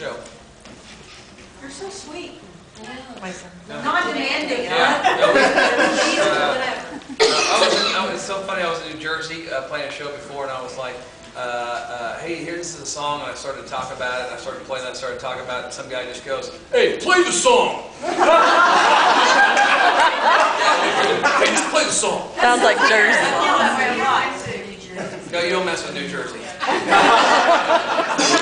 show. You're so sweet. Non-demanding. It's so funny. I was in New Jersey playing a show before, and I was like, "Hey, here, this is a song," and I started to talk about it. And I started playing that, started talking about it, and some guy just goes, "Hey, play the song." Hey, just play the song. Sounds like Jersey. No, you don't mess with New Jersey.